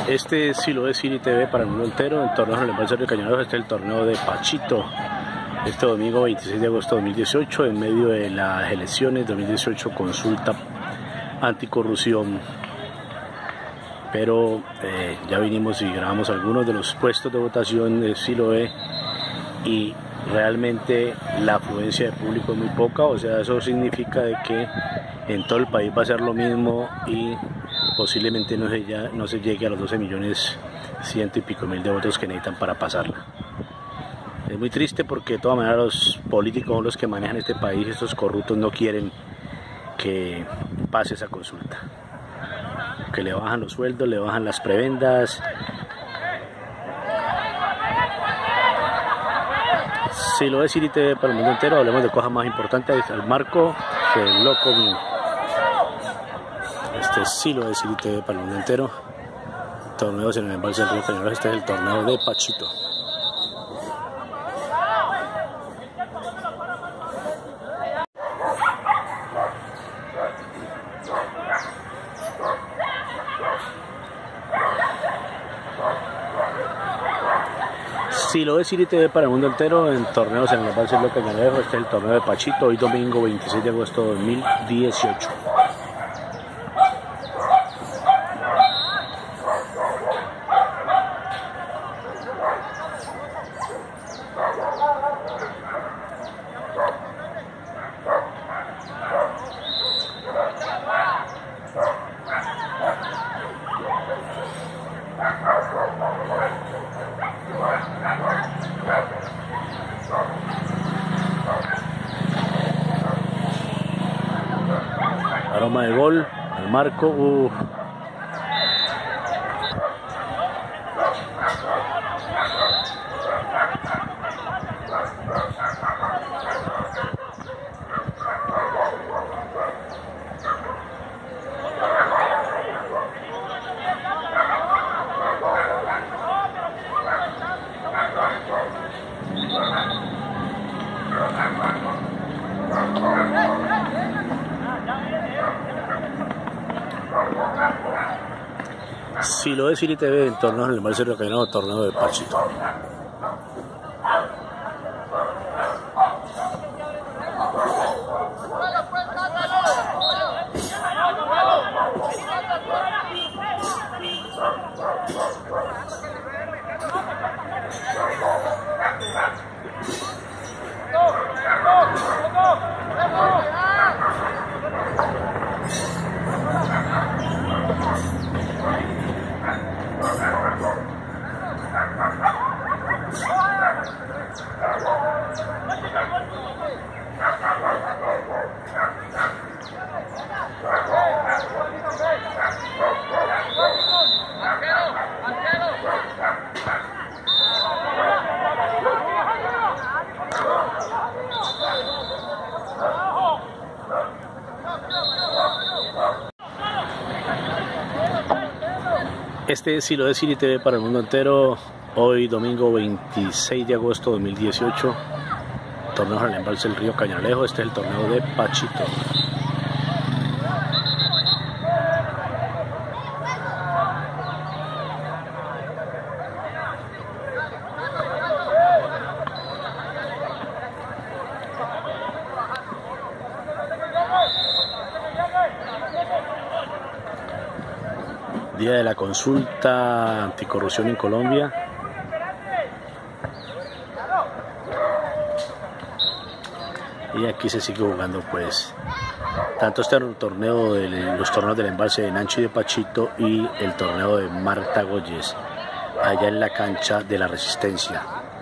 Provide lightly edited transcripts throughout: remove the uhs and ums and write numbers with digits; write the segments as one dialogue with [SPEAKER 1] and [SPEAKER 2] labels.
[SPEAKER 1] Este es Siloé City TV para el mundo entero. En torneo en el Embalse de Cañarejo. Este es el torneo de Pachito. Este domingo 26 de agosto de 2018, en medio de las elecciones 2018, consulta anticorrupción. Pero ya vinimos y grabamos algunos de los puestos de votación de Siloé y realmente la afluencia de público es muy poca. O sea, eso significa de que en todo el país va a ser lo mismo y posiblemente no se llegue a los 12 millones ciento y pico mil de votos que necesitan para pasarla. Es muy triste porque de todas maneras los políticos son los que manejan este país. Estos corruptos no quieren que pase esa consulta, que le bajan los sueldos, le bajan las prebendas. Siloé City TV para el mundo entero. Hablemos de cosas más importantes. Al marco del loco mío. Este es Siloé City TV para el mundo entero. Torneos en el Embalse del Río Cañarejo. Este es el torneo de Pachito. Siloé City TV para el mundo entero en torneos en el Embalse del Río Cañarejo. Este es el torneo de Pachito, hoy domingo 26 de agosto de 2018. Aroma de gol al marco. Siloé City TV en torneos en el Embalse del Río Cañarejo, torneo de Pachito. Este es Siloé City TV para el mundo entero, hoy domingo 26 de agosto de 2018, torneo en el Embalse del Río Cañarejo. Este es el torneo de Pachito. Día de la consulta anticorrupción en Colombia. Y aquí se sigue jugando pues tanto este torneo los torneos del Embalse de Nancho y de Pachito y el torneo de Marta Goyes allá en la cancha de la Resistencia.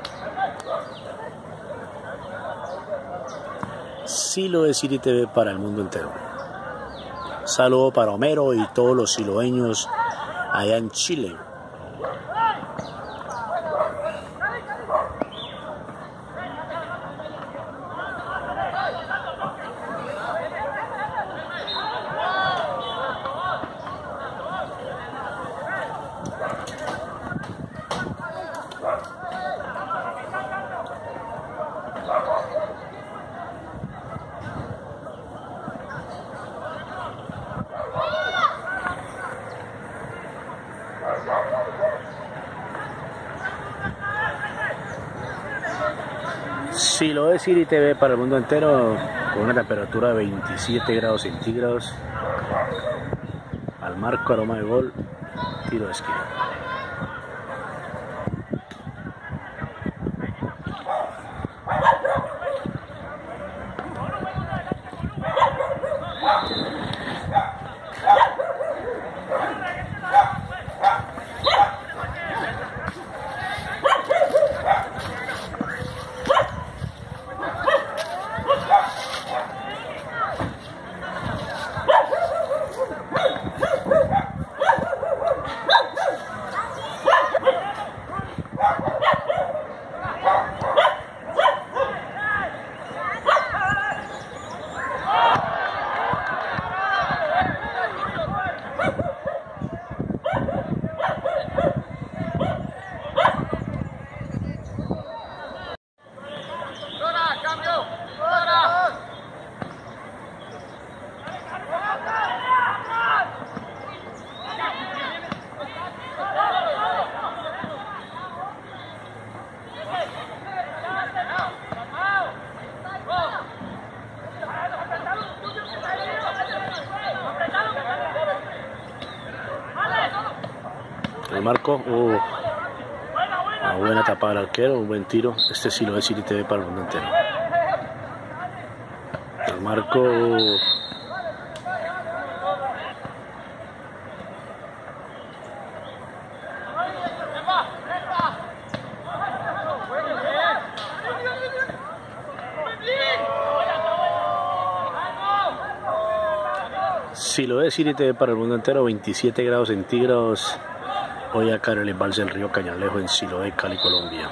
[SPEAKER 1] Siloé City TV para el mundo entero. Saludo para Homero y todos los siloeños allá en Chile. Siloé City TV para el mundo entero, con una temperatura de 27 grados centígrados. Al marco, aroma de gol, tiro de esquina. El marco, una buena tapada al arquero, un buen tiro. Este Siloé City TV para el mundo entero. El marco, Siloé City TV para el mundo entero, 27 grados centígrados. Hoy acá en el embalse del río Cañalejo en Siloé, Cali, Colombia.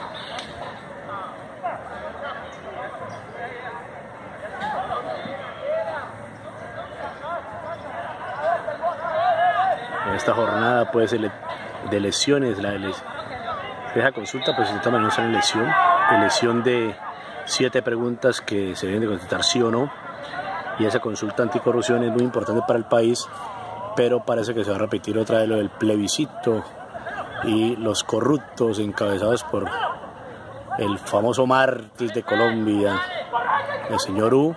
[SPEAKER 1] En esta jornada puede ser de lesiones, esa consulta pues de todas maneras no sale lesión de 7 preguntas que se deben de contestar sí o no, y esa consulta anticorrupción es muy importante para el país, pero parece que se va a repetir otra vez lo del plebiscito y los corruptos encabezados por el famoso mártir de Colombia, el señor U,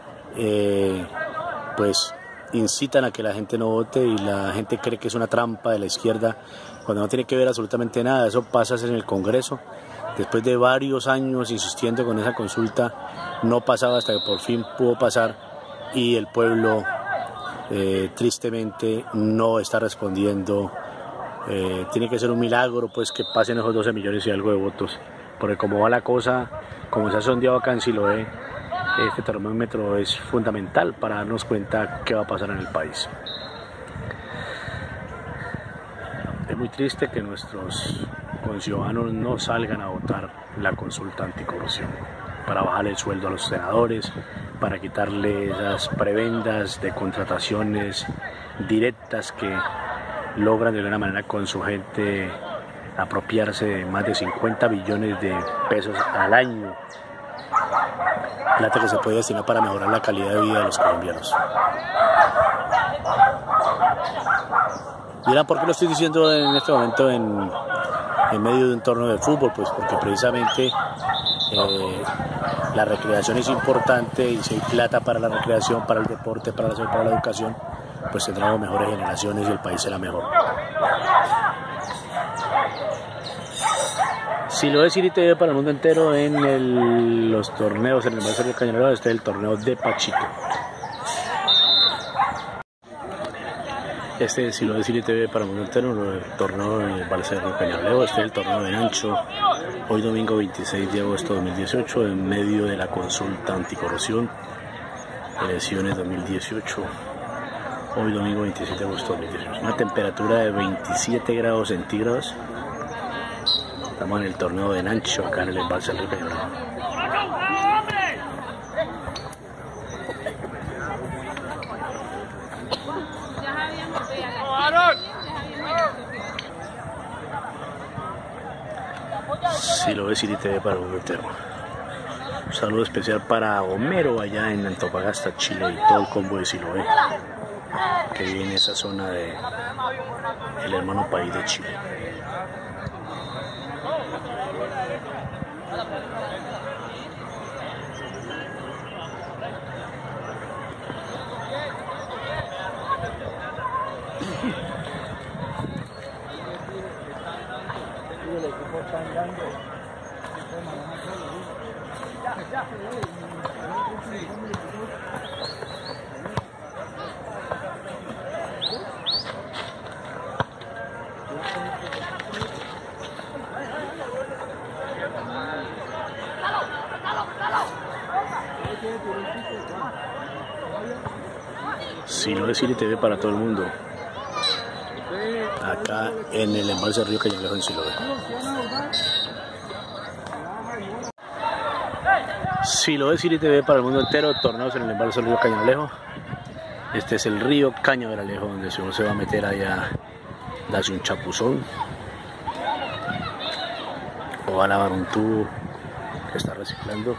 [SPEAKER 1] pues incitan a que la gente no vote y la gente cree que es una trampa de la izquierda cuando no tiene que ver absolutamente nada. Eso pasa en el Congreso. Después de varios años insistiendo con esa consulta, no pasaba hasta que por fin pudo pasar y el pueblo tristemente no está respondiendo. Tiene que ser un milagro pues que pasen esos 12 millones y algo de votos, porque como va la cosa, como se ha sondeado acá en Siloé, este termómetro es fundamental para darnos cuenta qué va a pasar en el país. Es muy triste que nuestros conciudadanos no salgan a votar la consulta anticorrupción, para bajar el sueldo a los senadores, para quitarle esas prebendas de contrataciones directas que logran de alguna manera con su gente apropiarse de más de 50 billones de pesos al año, plata que se puede destinar para mejorar la calidad de vida de los colombianos. ¿Y por qué lo estoy diciendo en este momento en medio de un torneo de fútbol? Pues porque precisamente la recreación es importante, y si hay plata para la recreación, para el deporte, para la salud, para la educación, pues tendremos mejores generaciones y el país será mejor. Siloé City TV para el mundo entero en los torneos, en el embalse del Cañalejo. Este es el torneo de Pachito. Este es Siloé City TV para el mundo entero, el torneo en el embalse del Cañalejo. Este es el torneo de Ancho, hoy domingo 26 de agosto de 2018, en medio de la consulta anticorrupción, elecciones 2018. Hoy domingo 27 de agosto de 2018. Una temperatura de 27 grados centígrados. Estamos en el torneo de Nancho, acá en el embalse del río Cañalejo. Siloé City TV para el mundo entero. Un saludo especial para Homero allá en Antofagasta, Chile, y todo el combo de Siloé que vive en esa zona de el hermano país de Chile. Siloé City TV para todo el mundo, acá en el embalse del río Cañalejo en Siloé. Siloé City TV para el mundo entero, torneos en el embalse del río Cañalejo. Este es el río Cañaveralejo, donde si uno se va a meter allá, darse un chapuzón o va a lavar un tubo que está reciclando.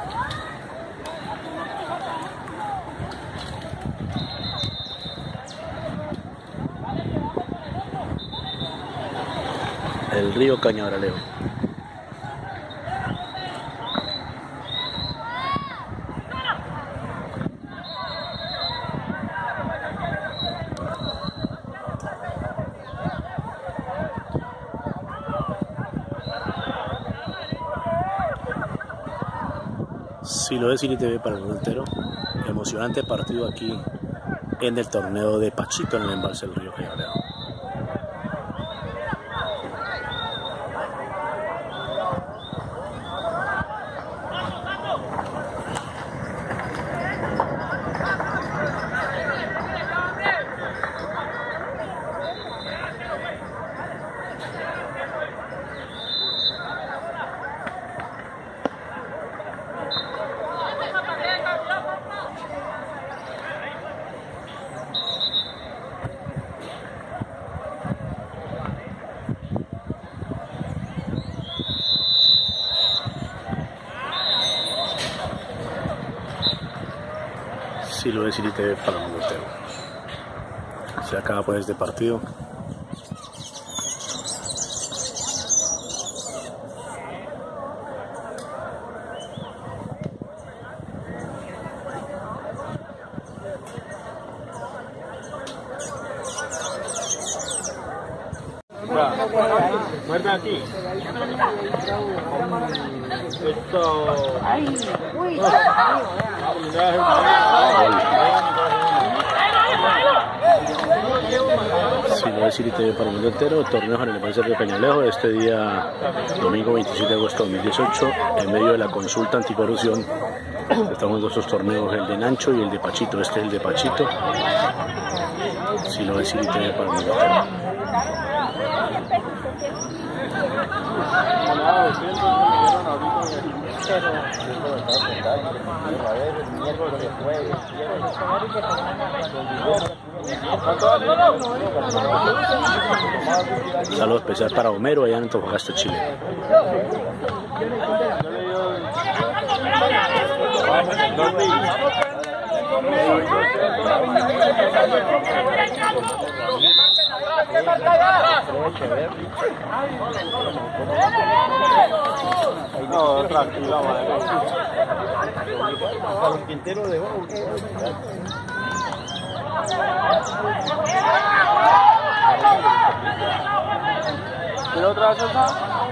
[SPEAKER 1] El río Cañaveralejo. Siloé City TV para el mundo entero. Emocionante partido aquí en el torneo de Pachito en el embalse del río Cañaveralejo. Siloé City TV para el mundo entero. Se acaba pues este partido.
[SPEAKER 2] Muerde aquí. Esto. Ay, uy.
[SPEAKER 1] Siloé City TV para el mundo entero, torneos en el embalse del río Cañalejo, este día domingo 27 de agosto de 2018, en medio de la consulta anticorrupción. Estamos en estos torneos, el de Nancho y el de Pachito. Este es el de Pachito. Siloé City TV para el mundo entero. Un saludo especial para Homero allá en Antofagasta, Chile.
[SPEAKER 2] No, tranquilo, para el Quintero de Bau. ¿Quiere otra salsa?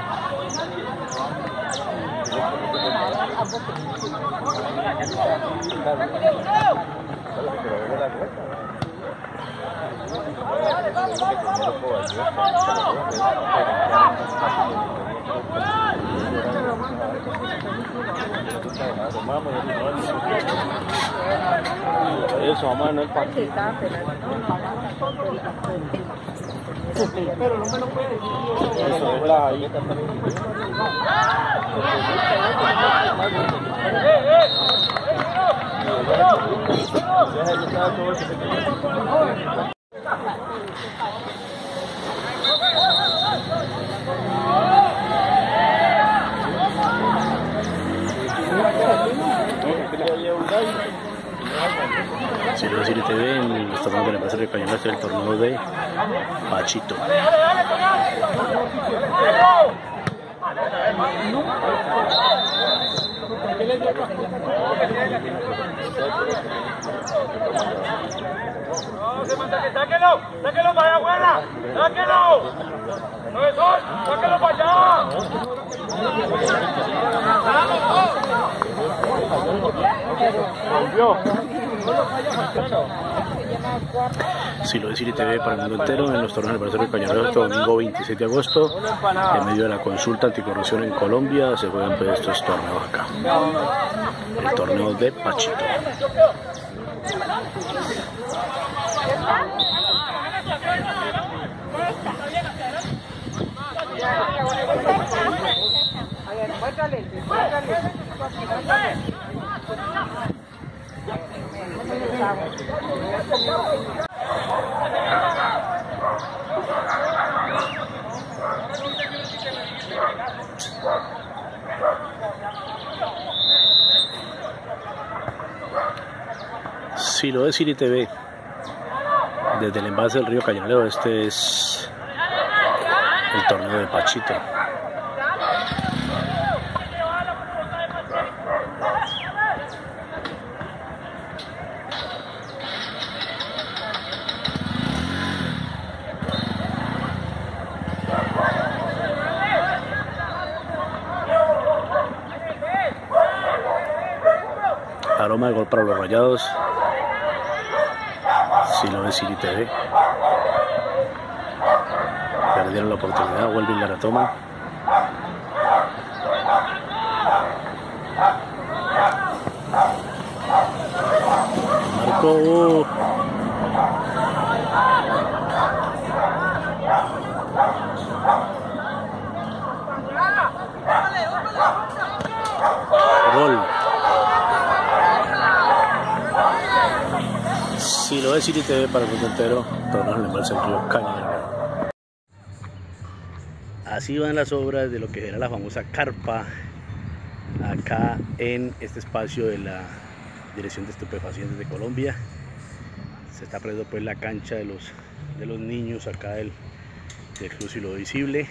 [SPEAKER 2] Eso, mamá, no es para ti. Pero no me lo puede decir. Eso es la ahí.
[SPEAKER 1] Siloé City TV en los torneos de la Plaza de Cañalejo, este es el torneo de Pachito.
[SPEAKER 2] No, se manda que sáquelo. Sáquelo para allá afuera. Sáquelo. Profesor, sáquelo para allá.
[SPEAKER 1] Silo de City TV para el mundo entero en los torneos del Laboratorio Cañareros este domingo 26 de agosto. En medio de la consulta anticorrupción en Colombia se juegan pues estos torneos acá. El torneo de Pachito. Silo de City TV desde el embalse del río Cañalero. Este es el torneo de Pachito. Aroma de gol para los Rayados. Silo de City TV. Perdieron la oportunidad, vuelven y la retoman. Marcó. Gol. Silo de City TV para el mundo entero, torneo en el embalse del río Cañaveral. Así van las obras de lo que era la famosa carpa acá en este espacio de la Dirección de Estupefacientes de Colombia. Se está poniendo pues la cancha de los niños acá del Club Silo Visible.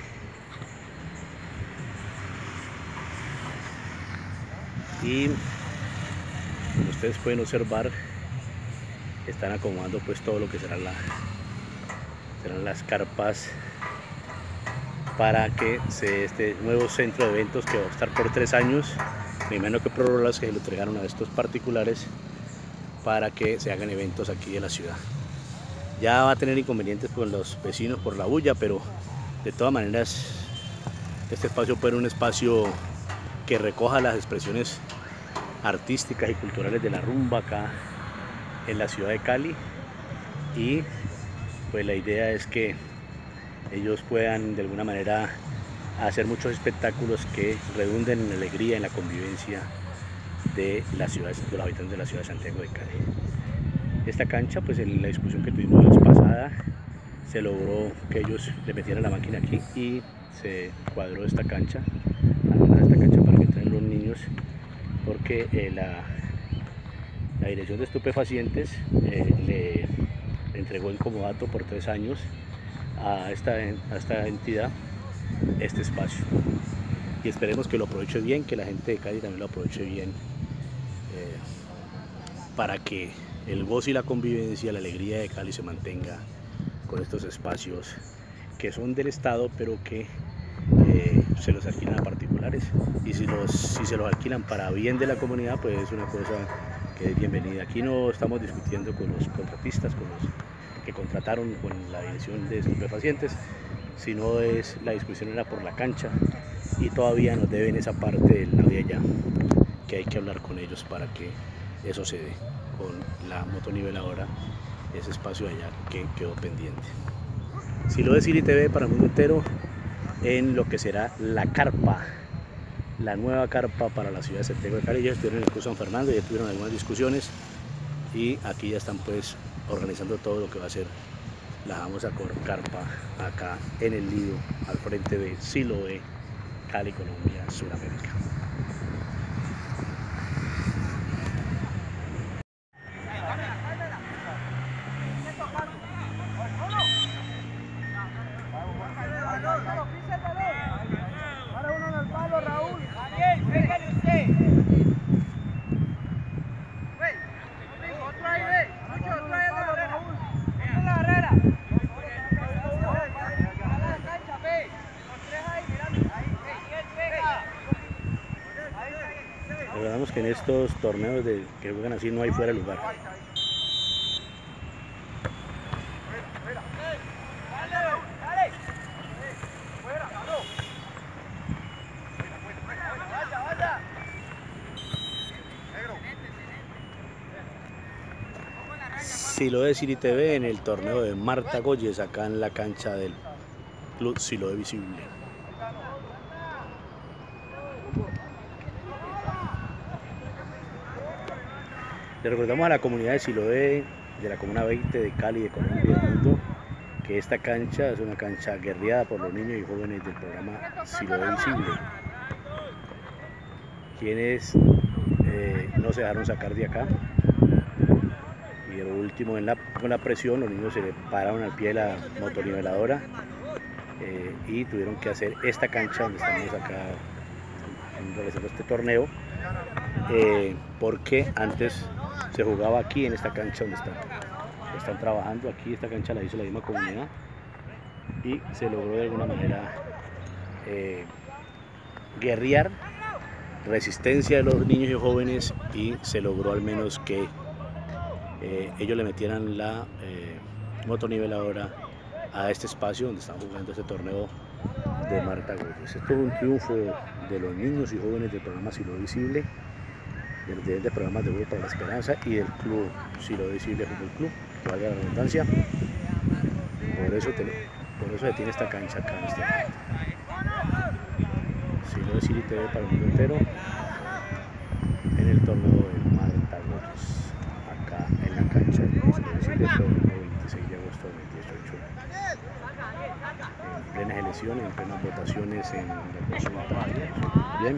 [SPEAKER 1] Y como ustedes pueden observar, están acomodando pues todo lo que serán las carpas para que este nuevo centro de eventos, que va a estar por 3 años, me imagino que prórrogas que lo entregaron a estos particulares para que se hagan eventos aquí en la ciudad. Ya va a tener inconvenientes con los vecinos por la bulla, pero de todas maneras este espacio puede ser un espacio que recoja las expresiones artísticas y culturales de la rumba acá en la ciudad de Cali, y pues la idea es que ellos puedan de alguna manera hacer muchos espectáculos que redunden en la alegría, en la convivencia de las ciudades, de los habitantes de la ciudad de Santiago de Cali. Esta cancha, pues en la discusión que tuvimos la vez pasada, se logró que ellos le metieran la máquina aquí y se cuadró esta cancha, además esta cancha para que entren los niños, porque la Dirección de Estupefacientes le entregó en comodato por 3 años a esta entidad este espacio, y esperemos que lo aproveche bien, que la gente de Cali también lo aproveche bien, para que el gozo y la convivencia, la alegría de Cali se mantenga con estos espacios que son del Estado, pero que se los alquilan a particulares, y si se los alquilan para bien de la comunidad, pues es una cosa que es bienvenida. Aquí no estamos discutiendo con los contratistas, con los que contrataron con la Dirección de Estupefacientes, sino la discusión era por la cancha, y todavía nos deben esa parte del lado de allá, que hay que hablar con ellos para que eso se dé con la motoniveladora, ese espacio de allá que quedó pendiente. Silo de City TV para el mundo entero en lo que será la carpa, la nueva carpa para la ciudad de Santiago de Cali. Ya estuvieron en el Club San Fernando, ya tuvieron algunas discusiones, y aquí ya están pues organizando todo lo que va a ser la famosa carpa acá en el Lido, al frente de Siloé, Cali, Colombia, Sudamérica. recordamos que en estos torneos que juegan así no hay fuera de lugar. Siloé City TV en el torneo de Marta Goyes, acá en la cancha del Club Siloé Visible. Le recordamos a la comunidad de Siloé, de la Comuna 20 de Cali, de Colombia y del mundo, que esta cancha es una cancha guerreada por los niños y jóvenes del programa Siloé Visible, quienes no se dejaron sacar de acá. Y lo último, con la presión, los niños se pararon al pie de la motoniveladora y tuvieron que hacer esta cancha donde estamos acá realizando este torneo, porque antes se jugaba aquí en esta cancha donde están trabajando. Aquí esta cancha la hizo la misma comunidad y se logró de alguna manera guerrear resistencia de los niños y jóvenes, y se logró al menos que ellos le metieran la motoniveladora a este espacio donde están jugando este torneo de Marta Goyes. Esto es un triunfo de los niños y jóvenes del programa Siloé Visible, de los diferentes programas de Fútbol para la Esperanza y del Club Siloé Visible Fútbol Club, que valga la redundancia. Por eso se tiene esta cancha acá en este momento. Siloé City TV para el mundo entero en el torneo de Marta Goyes, acá en la cancha del Club Siloé Visible, el 26 de agosto de 2018. En plenas elecciones, en plenas votaciones, en la consulta. Bien.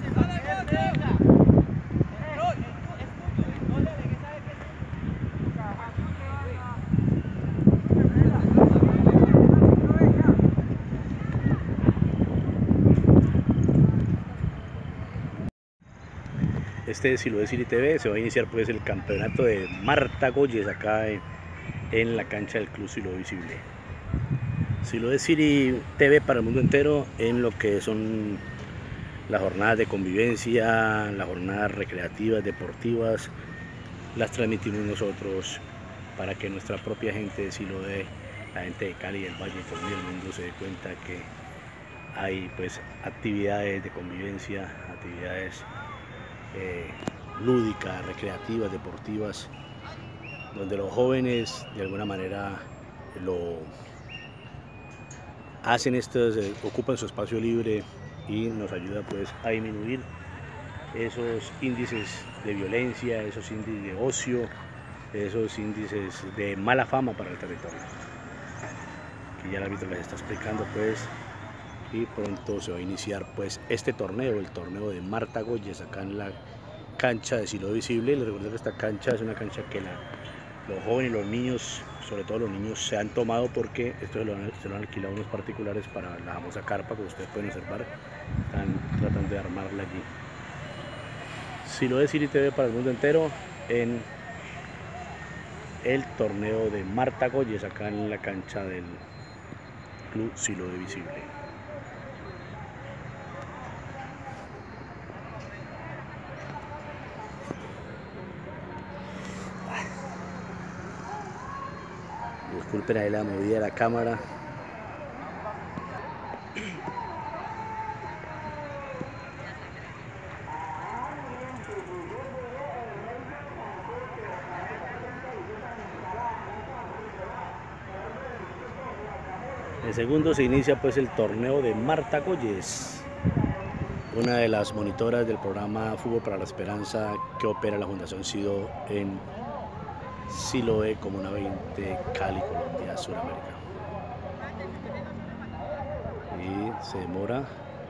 [SPEAKER 1] Este es Siloé City TV. Se va a iniciar pues el campeonato de Marta Goyes acá en la cancha del Club Siloé Visible. Siloé City TV para el mundo entero en lo que son las jornadas de convivencia, las jornadas recreativas, deportivas, las transmitimos nosotros para que nuestra propia gente de Siloé, la gente de Cali, del Valle, Colombia y el mundo se dé cuenta que hay pues actividades de convivencia, actividades lúdicas, recreativas, deportivas, donde los jóvenes de alguna manera hacen ocupan su espacio libre y nos ayuda pues a disminuir esos índices de violencia, esos índices de ocio, esos índices de mala fama para el territorio. Aquí ya el árbitro les está explicando pues, y pronto se va a iniciar pues este torneo, el torneo de Marta Goyes acá en la cancha de Siloé Visible. Les recuerdo que esta cancha es una cancha que los jóvenes y los niños, sobre todo los niños, se han tomado, porque esto se lo han alquilado unos particulares para la famosa carpa, como ustedes pueden observar. Están tratando de armarla allí. Siloé City TV para el mundo entero en el torneo de Marta Goyes acá en la cancha del Club Siloé Visible. Disculpen ahí la movida de la cámara. En segundo se inicia pues el torneo de Marta Goyes, una de las monitoras del programa Fútbol para la Esperanza que opera la Fundación SIDO en Siloé, Comuna 20, Cali, Colombia, Sudamérica. Y se demora.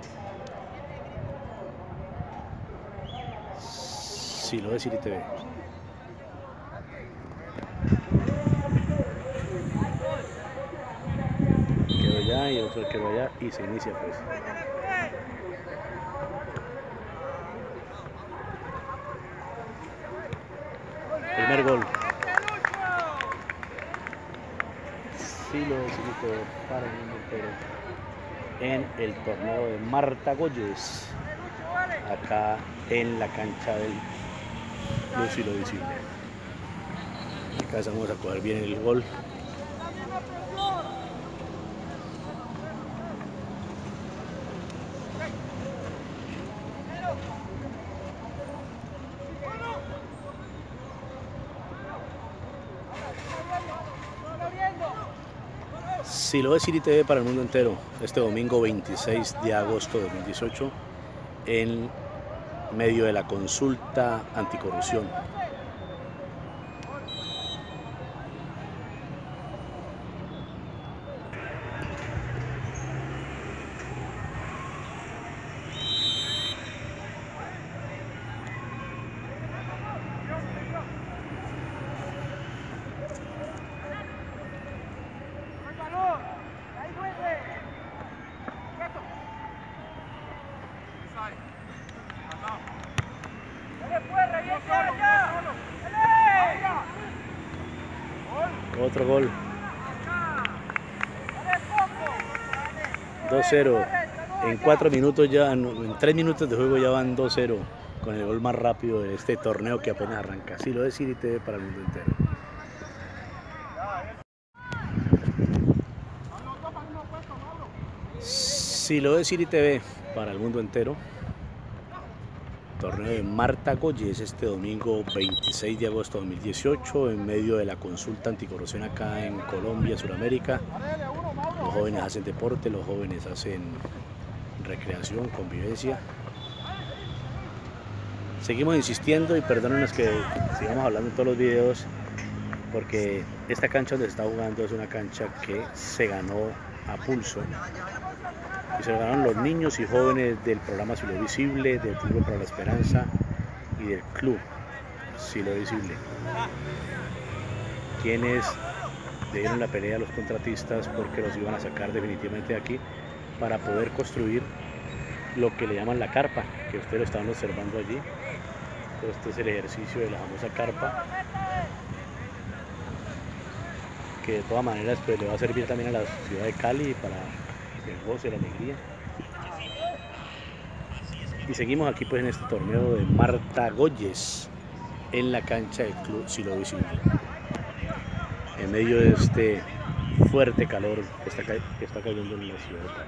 [SPEAKER 1] Siloé City TV. Quedó allá y otro quedó allá y se inicia pues. Primer gol. Siloé City TV para el mundo entero en el torneo de Marta Goyes, acá en la cancha del luz y lo visible. Acá vamos a coger bien el gol. Siloé City TV para el mundo entero, este domingo 26 de agosto de 2018, en medio de la consulta anticorrupción. Otro gol. 2-0. En 4 minutos ya, en 3 minutos de juego ya van 2-0 con el gol más rápido de este torneo que apenas arranca. Siloé City TV para el mundo entero. Siloé City TV para el mundo entero. Torneo de Marta Goyes este domingo 26 de agosto de 2018 en medio de la consulta anticorrupción acá en Colombia, Sudamérica. Los jóvenes hacen deporte, los jóvenes hacen recreación, convivencia. Seguimos insistiendo y perdónenos que sigamos hablando en todos los videos porque esta cancha donde se está jugando es una cancha que se ganó a pulso. Y se lo ganaron los niños y jóvenes del programa Siloé Visible, del Fútbol para la Esperanza y del club Siloé Visible, quienes le dieron la pelea a los contratistas porque los iban a sacar definitivamente de aquí para poder construir lo que le llaman la carpa, que ustedes lo estaban observando allí. Este es el ejercicio de la famosa carpa, que de todas maneras pues, le va a servir también a la ciudad de Cali para el goce, la alegría. Y seguimos aquí pues en este torneo de Marta Goyes en la cancha del club Siloé Visible, en medio de este fuerte calor que está cayendo en la ciudad de Cali.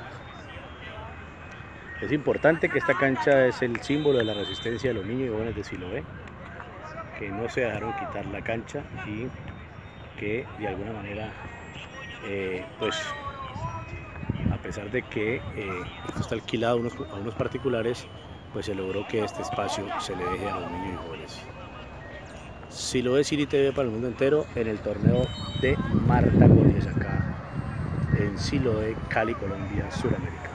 [SPEAKER 1] Es importante que esta cancha es el símbolo de la resistencia de los niños y jóvenes de Siloé, que no se dejaron quitar la cancha y que de alguna manera pues a pesar de que esto está alquilado a unos particulares, pues se logró que este espacio se le deje a los niños y jóvenes. Siloé City TV para el mundo entero en el torneo de Marta Goyes acá en Siloé, Cali, Colombia, Sudamérica.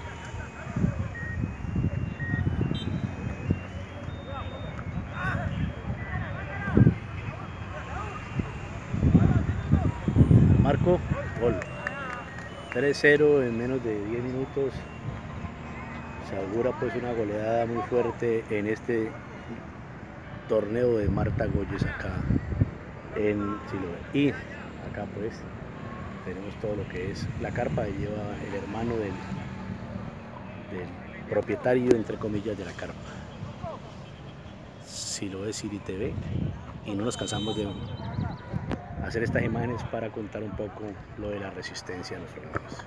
[SPEAKER 1] Marco, gol. 3-0 en menos de 10 minutos. Se augura pues una goleada muy fuerte en este torneo de Marta Goyes acá en Siloé. Y acá pues tenemos todo lo que es la carpa que lleva el hermano del propietario, entre comillas, de la carpa. Siloé City TV. Y no nos cansamos de hacer estas imágenes para contar un poco lo de la resistencia de los hermanos.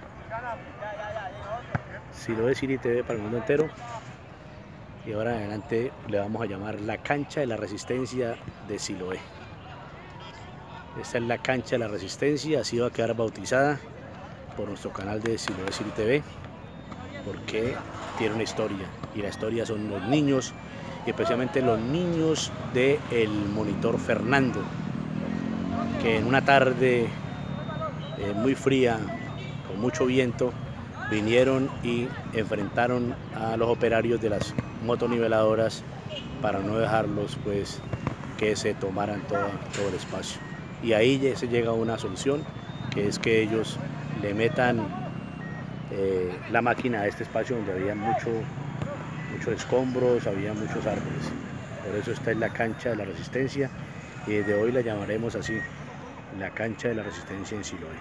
[SPEAKER 1] Siloé City TV para el mundo entero. Y ahora en adelante le vamos a llamar la cancha de la resistencia de Siloé. Esta es la cancha de la resistencia, así va a quedar bautizada por nuestro canal de Siloé City TV, porque tiene una historia, y la historia son los niños, y especialmente los niños del monitor Fernando, que en una tarde muy fría, con mucho viento, vinieron y enfrentaron a los operarios de las motoniveladoras para no dejarlos pues que se tomaran todo el espacio. Y ahí se llega a una solución, que es que ellos le metan la máquina a este espacio donde había muchos escombros, había muchos árboles. Por eso esta es la cancha de la resistencia y desde hoy la llamaremos así, la cancha de la resistencia en Siloé.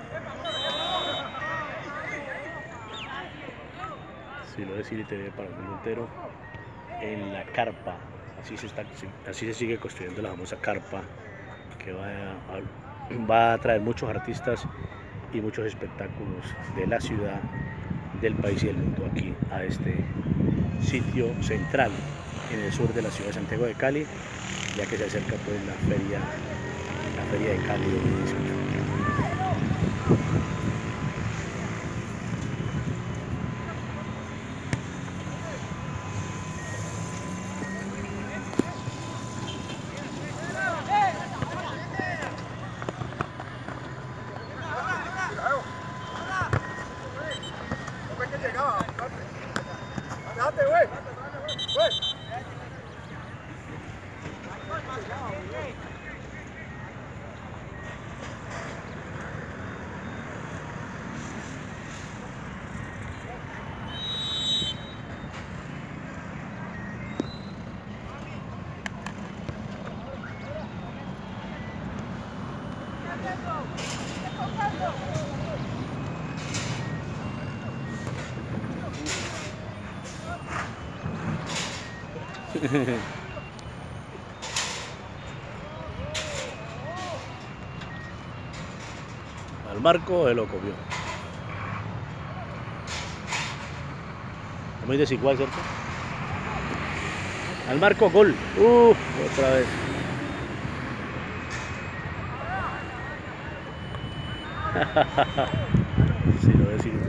[SPEAKER 1] Siloé City TV para el mundo entero en la carpa así se sigue construyendo la famosa carpa que va a traer muchos artistas y muchos espectáculos de la ciudad, del país y del mundo aquí a este sitio central en el sur de la ciudad de Santiago de Cali, ya que se acerca pues la feria de Cali 2018. Al marco se lo comió. Muy desigual, ¿cierto? Al marco, gol. Otra vez. Sí, lo decimos.